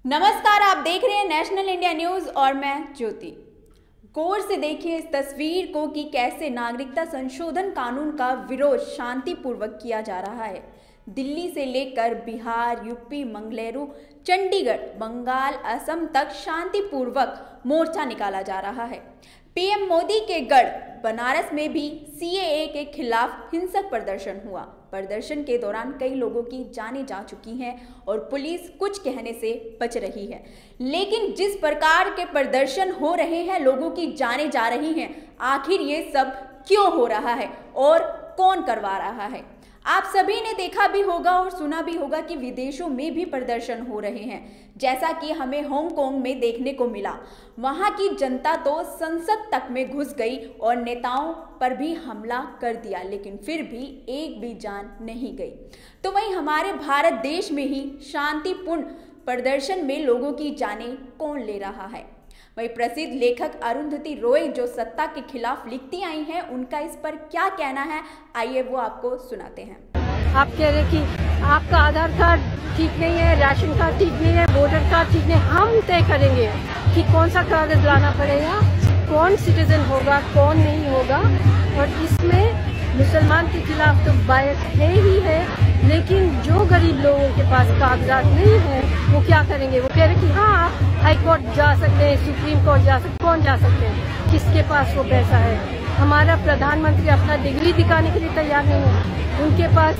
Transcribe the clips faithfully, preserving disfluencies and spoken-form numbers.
नमस्कार, आप देख रहे हैं नेशनल इंडिया न्यूज और मैं ज्योति। गौर से देखिए इस तस्वीर को कि कैसे नागरिकता संशोधन कानून का विरोध शांतिपूर्वक किया जा रहा है। दिल्ली से लेकर बिहार, यूपी, मंगलुरु, चंडीगढ़, बंगाल, असम तक शांतिपूर्वक मोर्चा निकाला जा रहा है। पीएम मोदी के गढ़ बनारस में भी सीएए के खिलाफ हिंसक प्रदर्शन हुआ। प्रदर्शन के दौरान कई लोगों की जानें जा चुकी हैं और पुलिस कुछ कहने से बच रही है। लेकिन जिस प्रकार के प्रदर्शन हो रहे हैं, लोगों की जानें जा रही हैं, आखिर ये सब क्यों हो रहा है और कौन करवा रहा है? आप सभी ने देखा भी होगा और सुना भी होगा कि विदेशों में भी प्रदर्शन हो रहे हैं, जैसा कि हमें हांगकांग में देखने को मिला। वहां की जनता तो संसद तक में घुस गई और नेताओं पर भी हमला कर दिया, लेकिन फिर भी एक भी जान नहीं गई। तो वहीं हमारे भारत देश में ही शांतिपूर्ण प्रदर्शन में लोगों की जानें कौन ले रहा है? वही प्रसिद्ध लेखक अरुंधति रॉय जो सत्ता के खिलाफ लिखती आई हैं, उनका इस पर क्या कहना है, आइए वो आपको सुनाते हैं। आप कह रहे कि आपका आधार कार्ड ठीक नहीं है, राशन कार्ड ठीक नहीं है, वोटर कार्ड ठीक नहीं, हम तय करेंगे कि कौन सा कागज लाना पड़ेगा, कौन सिटीजन होगा, कौन नहीं होगा। और इसमें मुसलमान के खिलाफ तो बायस है ही है, लेकिन जो गरीब लोगों के पास कागजात नहीं है वो क्या करेंगे? वो कह रहे कि हाँ आप हाई कोर्ट जा सकते हैं, सुप्रीम कोर्ट जा सकते, कौन जा सकते हैं? किसके पास वो पैसा है? हमारा प्रधानमंत्री अपना डिग्री दिखाने के लिए तैयार नहीं है। उनके पास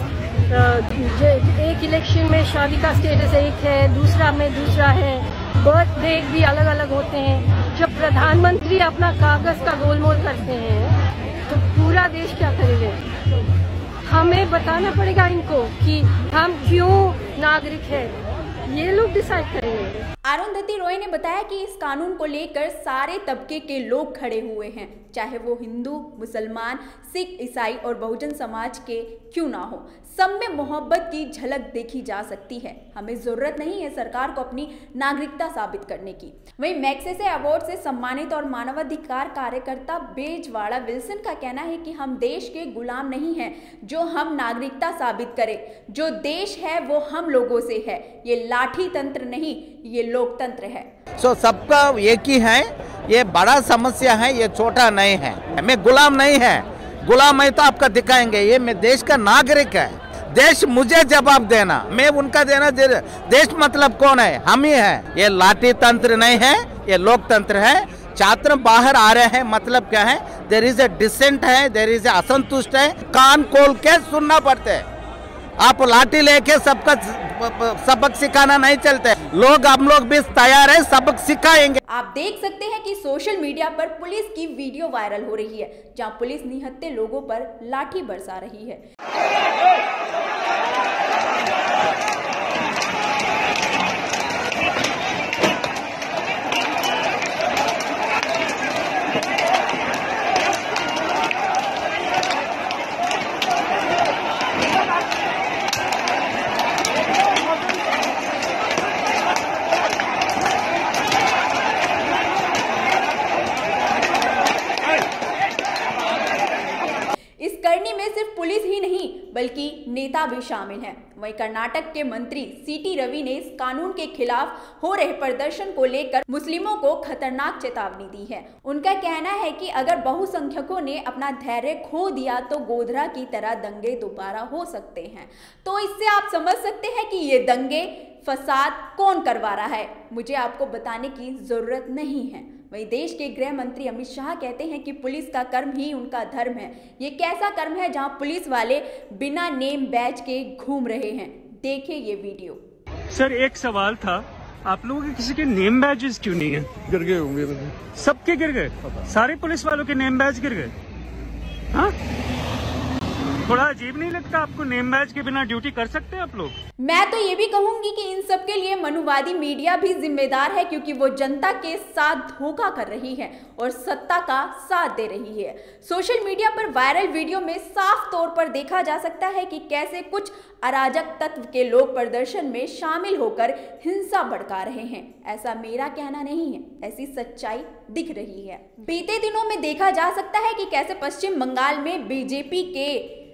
एक इलेक्शन में शादी का स्टेटस एक है, दूसरा में दूसरा है, बर्थ डेट भी अलग अलग होते हैं। जब प्रधानमंत्री अपना कागज का गोलमोल करते हैं तो पूरा देश क्या करेंगे? हमें बताना पड़ेगा इनको कि हम क्यों नागरिक हैं, ये लोग डिसाइड करेंगे। अरुंधति रॉय ने बताया कि इस कानून को लेकर सारे तबके के लोग खड़े हुए हैं, चाहे वो हिंदू, मुसलमान, सिख, ईसाई और बहुजन समाज के क्यों ना हो। सब में मोहब्बत की झलक देखी जा सकती है। हमें जरूरत नहीं है सरकार को अपनी नागरिकता साबित करने की। वहीं मैग्सेसे अवार्ड से सम्मानित और मानवाधिकार कार्यकर्ता बेजवाड़ा विल्सन का कहना है कि हम देश के गुलाम नहीं हैं जो हम नागरिकता साबित करें। जो देश है वो हम लोगों से है। ये लाठी तंत्र नहीं, ये लोकतंत्र है। सो so, सबका एक ही है, ये बड़ा समस्या है, ये छोटा नहीं है। मैं गुलाम नहीं है, गुलाम है तो आपका दिखाएंगे। ये मैं देश का नागरिक है, देश मुझे जवाब देना, मैं उनका देना। देश मतलब कौन है? हम ही है। ये लाठी तंत्र नहीं है, ये लोकतंत्र है। छात्र बाहर आ रहे हैं, मतलब क्या है? देयर इज ए डिसेंट है, देयर इज ए असंतुष्ट है, कान खोल के सुनना पड़ता है। आप लाठी लेके सबका सबक सिखाना नहीं चलते। लोग हम लोग भी तैयार है, सबक सिखाएंगे। आप देख सकते हैं कि सोशल मीडिया पर पुलिस की वीडियो वायरल हो रही है, जहां पुलिस निहत्थे लोगों पर लाठी बरसा रही है। करनी में सिर्फ पुलिस ही नहीं बल्कि नेता भी शामिल हैं। वहीं कर्नाटक के मंत्री सीटी रवि ने इस कानून के खिलाफ हो रहे प्रदर्शन को लेकर मुस्लिमों को खतरनाक चेतावनी दी है। उनका कहना है कि अगर बहुसंख्यकों ने अपना धैर्य खो दिया तो गोधरा की तरह दंगे दोबारा हो सकते हैं। तो इससे आप समझ सकते हैं कि ये दंगे फसाद कौन करवा रहा है, मुझे आपको बताने की जरूरत नहीं है। वहीं देश के गृह मंत्री अमित शाह कहते हैं कि पुलिस का कर्म ही उनका धर्म है। ये कैसा कर्म है जहां पुलिस वाले बिना नेम बैज के घूम रहे हैं? देखिए ये वीडियो। सर एक सवाल था, आप लोगों के किसी के नेम बैजेस क्यों नहीं है? गिर गए होंगे, सबके गिर गए, सारे पुलिस वालों के नेम बैज गिर गए। हाँ, थोड़ा अजीब नहीं लगता आपको? नेम बैज के बिना ड्यूटी कर सकते हैं आप लोग? मैं तो ये भी कहूंगी कि इन सब के लिए मनुवादी मीडिया भी जिम्मेदार है, क्योंकि वो जनता के साथ धोखा कर रही है और सत्ता का साथ दे रही है। सोशल मीडिया पर वायरल वीडियो में साफ तौर पर देखा जा सकता है कि कैसे कुछ अराजक तत्व के लोग प्रदर्शन में शामिल होकर हिंसा भड़का रहे हैं। ऐसा मेरा कहना नहीं है, ऐसी सच्चाई दिख रही है। बीते दिनों में देखा जा सकता है कि कैसे पश्चिम बंगाल में बीजेपी के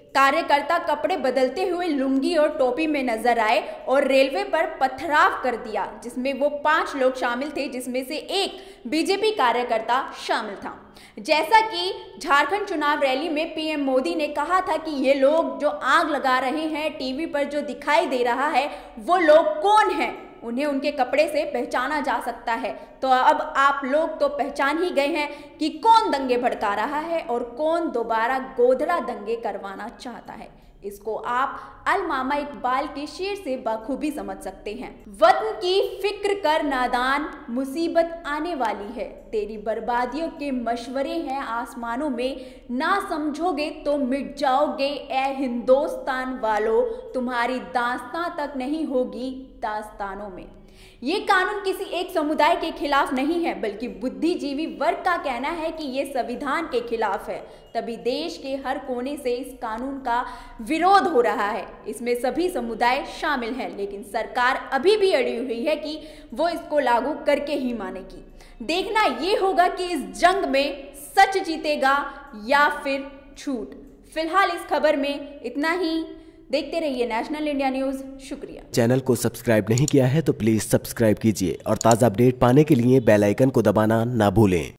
कार्यकर्ता कपड़े बदलते हुए लुंगी और टोपी में नजर आए और रेलवे पर पथराव कर दिया, जिसमें वो पांच लोग शामिल थे, जिसमें से एक बीजेपी कार्यकर्ता शामिल था। जैसा कि झारखंड चुनाव रैली में पीएम मोदी ने कहा था कि ये लोग जो आग लगा रहे हैं, टीवी पर जो दिखाई दे रहा है वो लोग कौन हैं, उन्हें उनके कपड़े से पहचाना जा सकता है। तो अब आप लोग तो पहचान ही गए हैं कि कौन दंगे भड़का रहा है और कौन दोबारा गोधरा दंगे करवाना चाहता है। इसको आप अल्लामा इकबाल के शेर से बखूबी समझ सकते हैं। वतन की फिक्र कर नादान, मुसीबत आने वाली है, तेरी बर्बादियों के मशवरे हैं आसमानों में, ना समझोगे तो मिट जाओगे ए हिंदुस्तान वालों, तुम्हारी दास्तां तक नहीं होगी दास्तानों में। ये कानून किसी एक समुदाय के खिलाफ नहीं है, बल्कि बुद्धिजीवी वर्ग का कहना है कि ये संविधान के खिलाफ है। तभी देश के हर कोने से इस कानून का विरोध हो रहा है। इसमें सभी समुदाय शामिल हैं, लेकिन सरकार अभी भी अड़ी हुई है कि वो इसको लागू करके ही मानेगी। देखना ये होगा कि इस जंग में सच जीतेगा या फिर झूठ। फिलहाल इस खबर में इतना ही। देखते रहिए नेशनल इंडिया न्यूज। शुक्रिया। चैनल को सब्सक्राइब नहीं किया है तो प्लीज सब्सक्राइब कीजिए और ताज़ा अपडेट पाने के लिए बेल आइकन को दबाना ना भूलें।